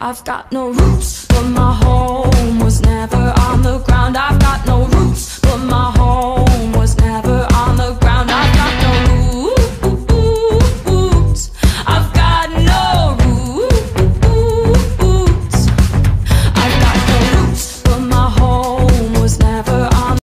I've got no roots, but my home was never on the ground. I've got no roots, but my home